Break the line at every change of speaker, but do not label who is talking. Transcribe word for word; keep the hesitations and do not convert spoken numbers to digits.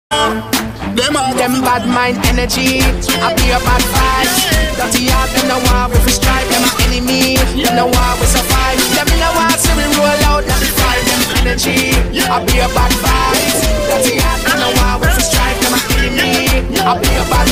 Them all them bad mind energy. I be a bad vibes. Dirty heart, them no war if we strike. Them a enemy. Them no war we survive. Them no war so we roll out. Let me find them energy. I be a bad vibes. Dirty heart, them no war if we strike. Them a enemy. I be a bad